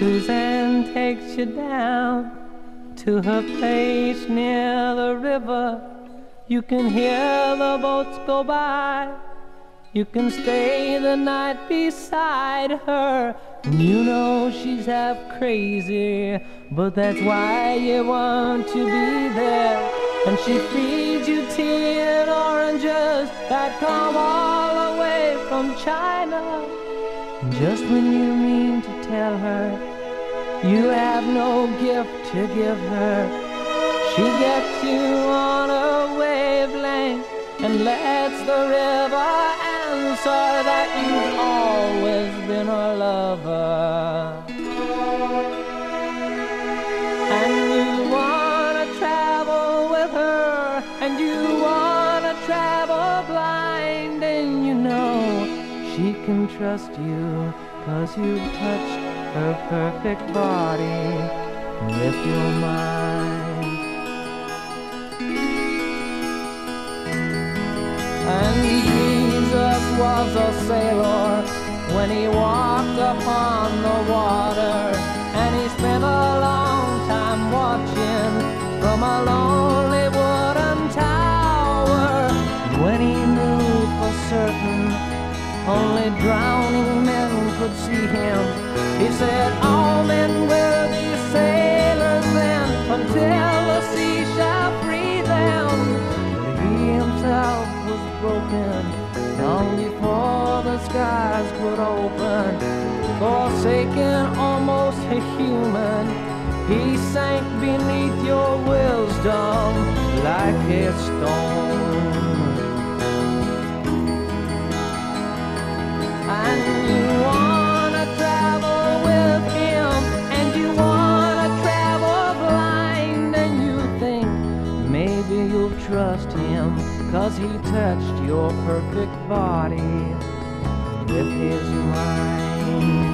Suzanne takes you down to her place near the river. You can hear the boats go by. You can stay the night beside her. And you know she's half crazy, but that's why you want to be there. And she feeds you tea and oranges that come all the way from China. And just when you mean to tell her you have no gift to give her, she gets you on a wavelength and lets the river answer that you've always been her lover. And you wanna travel with her, and you wanna travel blind, and you know she can trust you, 'cause you've touched her perfect body with your mind. And Jesus was a sailor when he walked upon the water, and he spent a long time watching from a lonely wooden tower. When he knew for certain only drowning men could see him, he said, all men will be sailors then, until the sea shall free them. But he himself was broken long before the skies could open. Forsaken, almost a human, he sank beneath your wisdom like a stone. And you wanna travel with him, and you wanna travel blind, and you think maybe you'll trust him, 'cause he touched your perfect body with his mind.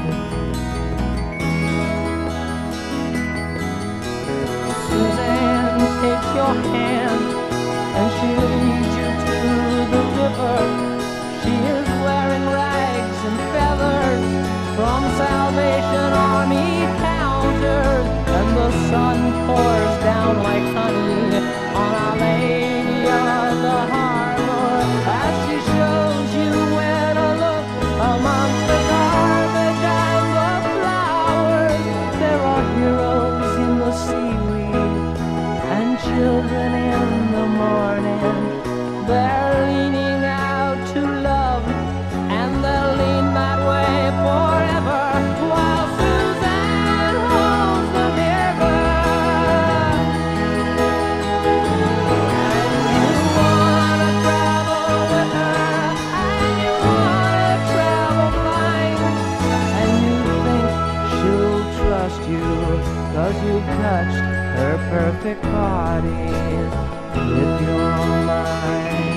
Suzanne takes your hand and she leads you to the river. She is wearing rags and feathers from Salvation Army counters, and the sun pours down like honey on Our Lady of the Harbor as she shows you where to look amongst the garbage and the flowers. There are heroes in the seaweed and children in the morning. They're leaning out to love, and they'll lean that way forever, while Suzanne holds the mirror. And you wanna travel with her, and you wanna travel blind, and you think she'll trust you, 'cause you've touched her perfect body with your mind.